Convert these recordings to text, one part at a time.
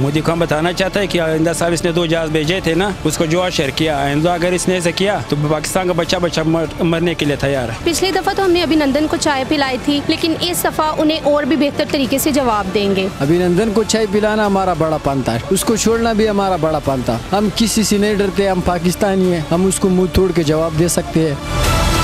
मोदी को हम बताना चाहता है कि आइंदा साहब इसने 2 जहाज भेजे थे ना, उसको जो शेयर किया, आइंदा अगर इसने ऐसा किया तो पाकिस्तान का बच्चा बच्चा मरने के लिए तैयार है। पिछली दफा तो हमने अभिनंदन को चाय पिलाई थी, लेकिन इस दफा उन्हें और भी बेहतर तरीके से जवाब देंगे। अभिनंदन को चाय पिलाना हमारा बड़ा पंथा है, उसको छोड़ना भी हमारा बड़ा पंथा। हम किसी से नहीं डरते, हम पाकिस्तानी हैं, हम उसको मुंह तोड़ के जवाब दे सकते हैं।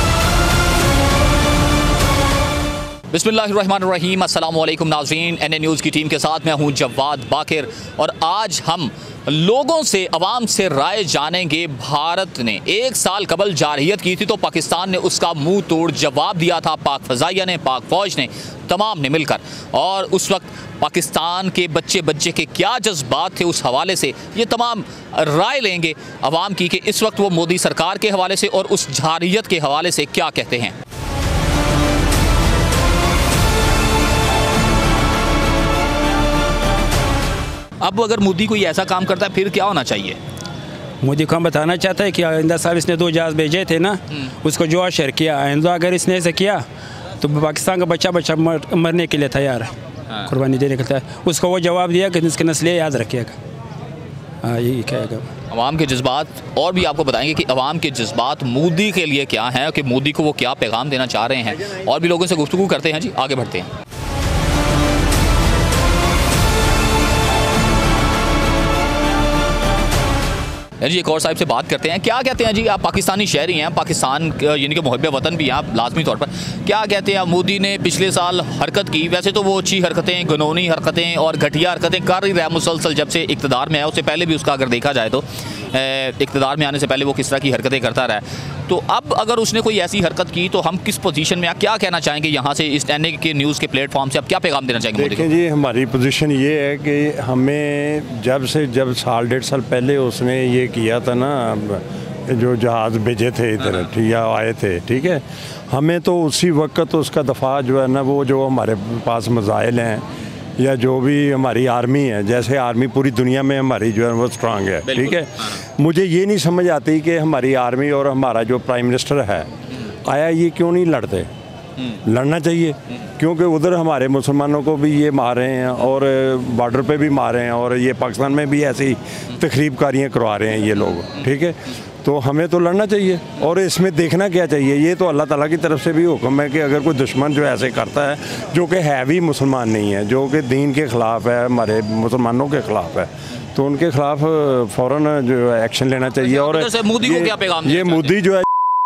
बिस्मिल्लाहिर्रहमानिर्रहीम, अस्सलाम वालेकुम नाज़रीन। एनए न्यूज़ की टीम के साथ मैं हूं जवाद बाकिर और आज हम लोगों से, अवाम से राय जानेंगे। भारत ने 1 साल कबल जारहियत की थी तो पाकिस्तान ने उसका मुंह तोड़ जवाब दिया था। पाक फ़ज़ाइया ने, पाक फ़ौज ने, तमाम ने मिलकर। और उस वक्त पाकिस्तान के बच्चे के क्या जज्बात थे उस हवाले से ये तमाम राय लेंगे अवाम की कि इस वक्त वो मोदी सरकार के हवाले से और उस जारहियत के हवाले से क्या कहते हैं। अब अगर मोदी कोई ऐसा काम करता है फिर क्या होना चाहिए? मोदी को हम बताना चाहता है कि आइंदा साहब इसने 2 जहाज भेजे थे ना, उसको जो शेयर किया, आइंदा अगर इसने ऐसा किया तो पाकिस्तान का बच्चा बच्चा मरने के लिए तैयार है, कुर्बानी देने के लिए। उसको वो जवाब दिया कि इसके नस्लें याद रखिएगा। हाँ, यही कहेगा। अवाम के जज्बात और भी आपको बताएंगे कि अवाम के जज्बात मोदी के लिए क्या हैं, कि मोदी को वो क्या पैगाम देना चाह रहे हैं। और भी लोगों से गुफ्तगू करते हैं जी, आगे बढ़ते हैं। जी एक और साहिब से बात करते हैं। क्या कहते हैं जी, आप पाकिस्तानी शहरी हैं, पाकिस्तान यानी कि मुहब्बे वतन भी हैं आप लाजमी तौर पर। क्या कहते हैं, मोदी ने पिछले साल हरकत की, वैसे तो वो अच्छी हरकतें, गनौनी हरकतें और घटिया हरकतें कर ही रहा है मुसलसल जब से इक़्तिदार में है। उससे पहले भी उसका अगर देखा जाए तो इक़्तिदार में आने से पहले वो किस तरह की हरकतें करता रहा है। तो अब अगर उसने कोई ऐसी हरकत की तो हम किस पोजीशन में, क्या कहना चाहेंगे यहाँ से इस एनए के न्यूज़ के प्लेटफॉर्म से, अब क्या पैगाम देना चाहेंगे? देखिए जी, हमारी पोजीशन ये है कि हमें जब साल 1.5 साल पहले उसने ये किया था ना, जो जहाज़ भेजे थे इधर या आए थे, ठीक है, हमें तो उसी वक्त उसका दफा जो है ना, वो जो हमारे पास मज़ाइल हैं या जो भी हमारी आर्मी है, जैसे आर्मी पूरी दुनिया में हमारी जो है वो स्ट्रांग है, ठीक है। मुझे ये नहीं समझ आती कि हमारी आर्मी और हमारा जो प्राइम मिनिस्टर है आया, ये क्यों नहीं लड़ते? लड़ना चाहिए, क्योंकि उधर हमारे मुसलमानों को भी ये मार रहे हैं और बॉर्डर पे भी मार रहे हैं और ये पाकिस्तान में भी ऐसी तकरीबकारियाँ करवा रहे हैं ये लोग, ठीक है। तो हमें तो लड़ना चाहिए और इसमें देखना क्या चाहिए, ये तो अल्लाह ताला की तरफ से भी हुक्म है कि अगर कोई दुश्मन जो ऐसे करता है, जो कि है भी मुसलमान नहीं है, जो कि दीन के ख़िलाफ़ है, हमारे मुसलमानों के ख़िलाफ़ है, तो उनके ख़िलाफ़ फ़ौरन जो है एक्शन लेना चाहिए। और मोदी को क्या पैगाम, ये मोदी जो है,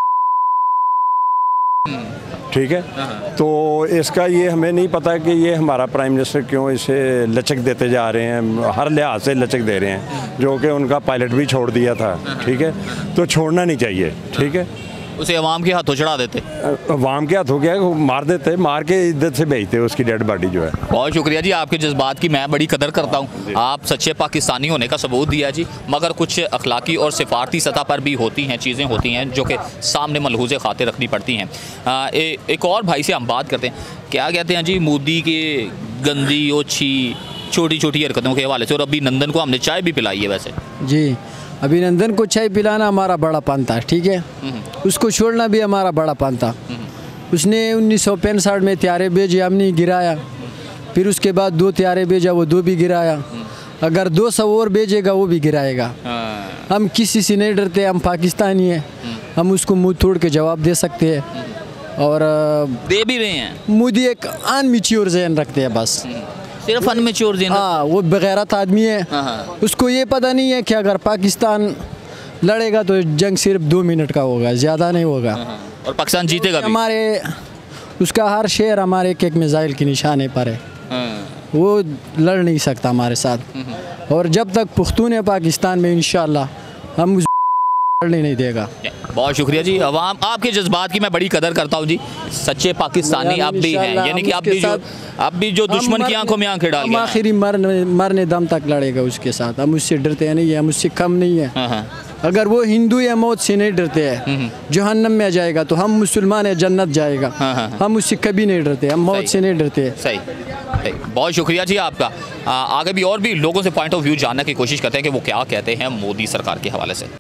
ठीक है, तो इसका ये हमें नहीं पता कि ये हमारा प्राइम मिनिस्टर क्यों इसे लचक देते जा रहे हैं, हर लिहाज से लचक दे रहे हैं, जो कि उनका पायलट भी छोड़ दिया था, ठीक है, तो छोड़ना नहीं चाहिए, ठीक है। उसे अवाम के हाथों चढ़ा देते, अवाम के हाथों क्या मार देते, मार के इज्जत से भेजते उसकी डेड बॉडी जो है। बहुत शुक्रिया जी, आपके जज्बात की मैं बड़ी कदर करता हूँ। आप सच्चे पाकिस्तानी होने का सबूत दिया जी, मगर कुछ अखलाकी और सिफारती सतह पर भी होती हैं, चीज़ें होती हैं जो कि सामने मलहूज़े खातिर रखनी पड़ती हैं। एक और भाई से हम बात करते हैं। क्या कहते हैं जी, मोदी के गंदी ओछी छोटी छोटी हरकतों के हवाले से, और अभिनंदन को हमने चाय भी पिलाई है वैसे जी, अभिनंदन को चाय पिलाना हमारा बड़ा पंथा है, ठीक है, उसको छोड़ना भी हमारा बड़ा पंथा। उसने 1965 में त्यारे भेजे, हमने गिराया, फिर उसके बाद 2 त्यारे भेजा, वो 2 भी गिराया, अगर 200 और भेजेगा वो भी गिराएगा। हम किसी से नहीं डरते, हम पाकिस्तानी हैं, हम उसको मुंह तोड़ के जवाब दे सकते हैं और दे भी रहे हैं। मोदी एक अनमैच्योर ज़हन रखते हैं, बस सिर्फ अनमैच्योर ज़हन। हाँ, वो बेगैरत आदमी है, उसको ये पता नहीं है कि अगर पाकिस्तान लड़ेगा तो जंग सिर्फ 2 मिनट का होगा, ज़्यादा नहीं होगा, और पाकिस्तान जीतेगा भी। हमारे उसका हर शहर हमारे एक मिसाइल के निशाने पर है, वो लड़ नहीं सकता हमारे साथ। और जब तक पुख्तून है पाकिस्तान में, इंशाअल्लाह हम उस लड़ने नहीं देगा। बहुत शुक्रिया जी, अवाम आपके जज्बात की मैं बड़ी कदर करता हूँ जी। सच्चे पाकिस्तानी आप भी हैं, यानी कि आप भी जो दुश्मन की आंखों में आंखें डाल के आखिरी मरने दम तक लड़ेगा उसके साथ। हम उससे डरते नहीं है, हम उससे कम नहीं है। अगर वो हिंदू या मौत से नहीं डरते हैं, जहन्नम में जाएगा, तो हम मुसलमान है, जन्नत जाएगा। हम उससे कभी नहीं डरते, हम मौत से नहीं डरते। सही, बहुत शुक्रिया जी आपका। आगे भी और भी लोगों से पॉइंट ऑफ व्यू जानने की कोशिश करते हैं कि वो क्या कहते हैं मोदी सरकार के हवाले से।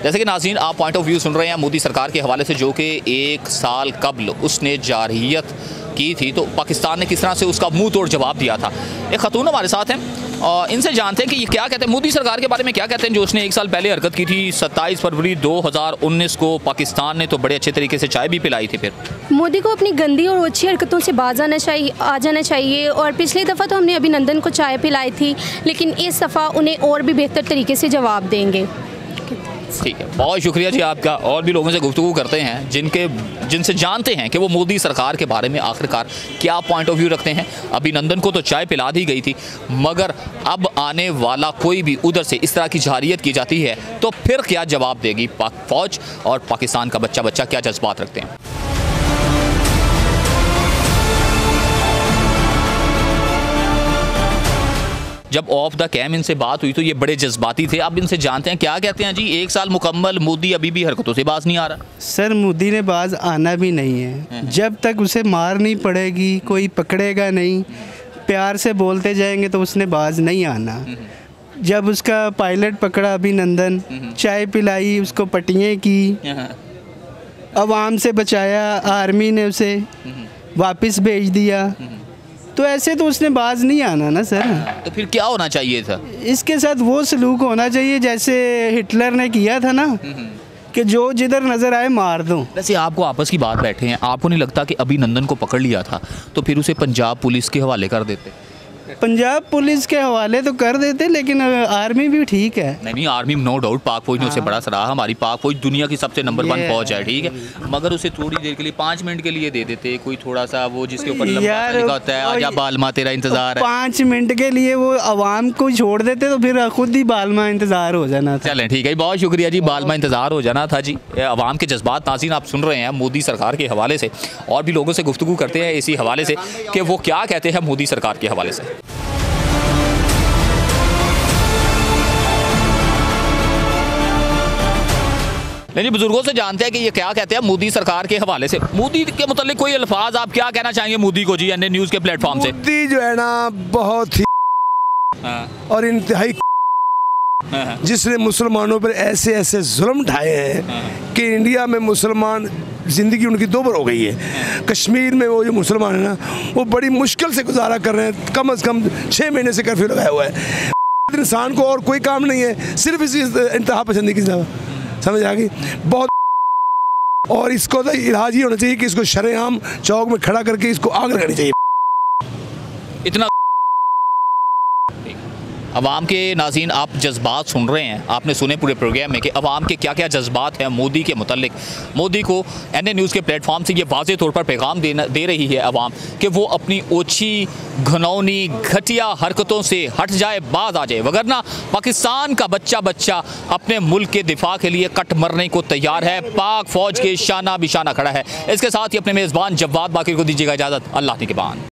जैसे कि नाज़रीन आप पॉइंट ऑफ व्यू सुन रहे हैं मोदी सरकार के हवाले से, जो कि 1 साल कबल उसने जारहियत की थी, तो पाकिस्तान ने किस तरह से उसका मुंह तोड़ जवाब दिया था। एक खातून हमारे साथ हैं और इनसे जानते हैं कि ये क्या कहते हैं मोदी सरकार के बारे में, क्या कहते हैं जो उसने 1 साल पहले हरकत की थी। 27 फरवरी 2019 को पाकिस्तान ने तो बड़े अच्छे तरीके से चाय भी पिलाई थी। फिर मोदी को अपनी गंदी और अच्छी हरकतों से बाज आ जाना चाहिए। और पिछली दफ़ा तो हमने अभिनंदन को चाय पिलाई थी, लेकिन इस दफ़ा उन्हें और भी बेहतर तरीके से जवाब देंगे। ठीक है, बहुत शुक्रिया जी आपका। और भी लोगों से गुफ्तगू करते हैं जिनसे जानते हैं कि वो मोदी सरकार के बारे में आखिरकार क्या पॉइंट ऑफ व्यू रखते हैं। अभिनंदन को तो चाय पिला दी गई थी, मगर अब आने वाला कोई भी उधर से इस तरह की जारहियत की जाती है तो फिर क्या जवाब देगी पाक फौज, और पाकिस्तान का बच्चा बच्चा क्या जज्बात रखते हैं। जब ऑफ द कैम इनसे बात हुई तो ये बड़े जज्बाती थे। अब इनसे जानते हैं क्या कहते हैं जी। 1 साल मुकम्मल मोदी अभी भी हरकतों से बाज नहीं आ रहा। सर मोदी ने बाज आना भी नहीं है। जब तक उसे मार नहीं पड़ेगी, कोई पकड़ेगा नहीं, प्यार से बोलते जाएंगे तो उसने बाज नहीं आना। जब उसका पायलट पकड़ा अभिनंदन, चाय पिलाई, उसको पट्टियाँ की, अवाम से बचाया, आर्मी ने उसे वापस भेज दिया, तो ऐसे तो उसने बाज नहीं आना ना सर। तो फिर क्या होना चाहिए था? इसके साथ वो सलूक होना चाहिए जैसे हिटलर ने किया था ना, कि जो जिधर नज़र आए मार दो। वैसे आपको आपस की बात बैठे हैं, आपको नहीं लगता कि अभिनंदन को पकड़ लिया था तो फिर उसे पंजाब पुलिस के हवाले कर देते? पंजाब पुलिस के हवाले तो कर देते, लेकिन आर्मी भी ठीक है। नहीं, आर्मी नो डाउट पाक फौज ने उसे बड़ा सराहा। हमारी पाक फौज दुनिया की सबसे नंबर 1 फौज है, ठीक है, मगर उसे थोड़ी देर के लिए 5 मिनट के लिए दे देते, कोई थोड़ा सा वो जिसके ऊपर लिखा होता है आजा बालमा तेरा इंतजार है, 5 मिनट के लिए वो अवाम को छोड़ देते तो फिर खुद ही बालमा इंतजार हो जाना था। चलें ठीक है, बहुत शुक्रिया जी। बालमा इंतजार हो जाना था जी। अवाम के जज्बात नाज़रीन आप सुन रहे हैं मोदी सरकार के हवाले से, और भी लोगों से गुफ्तगू करते हैं इसी हवाले से कि वो क्या कहते हैं मोदी सरकार के हवाले से। नहीं, बुजुर्गों से जानते हैं कि ये क्या कहते हैं मोदी सरकार के हवाले से। मोदी के मुतालिक कोई अल्फाज आप क्या कहना चाहेंगे मोदी को जी, एनए न्यूज़ के प्लेटफॉर्म से? मोदी जो है ना बहुत ही और इंतहाई जिसने मुसलमानों पर ऐसे ऐसे जुल्म ढाए हैं कि इंडिया में मुसलमान ज़िंदगी उनकी दोबर हो गई है। कश्मीर में वो जो मुसलमान है ना, वो बड़ी मुश्किल से गुजारा कर रहे हैं। कम से कम 6 महीने से कर्फ्यू लगाया हुआ है। इंसान को और कोई काम नहीं है, सिर्फ इसी इंतहा पसंदी की समझ आ गई बहुत। और इसको तो इलाज ही होना चाहिए कि इसको शरेआम चौक में खड़ा करके इसको आग लगानी चाहिए। इतना अवाम के नाज़रीन आप जज्बात सुन रहे हैं, आपने सुने पूरे प्रोग्राम में कि अवाम के क्या क्या जज्बात हैं मोदी के मुतालिक। मोदी को एनए न्यूज़ के प्लेटफॉर्म से ये वाज़े तौर पर पैगाम दे रही है अवाम कि वो अपनी ओछी घनौनी घटिया हरकतों से हट जाए, बाज आ जाए, वगरना पाकिस्तान का बच्चा बच्चा अपने मुल्क के दिफा के लिए कट मरने को तैयार है। पाक फ़ौज के शाना बिशाना खड़ा है। इसके साथ ही अपने मेज़बान जवाद बाकिर को दीजिएगा इजाज़त। अल्लाह निगहबान।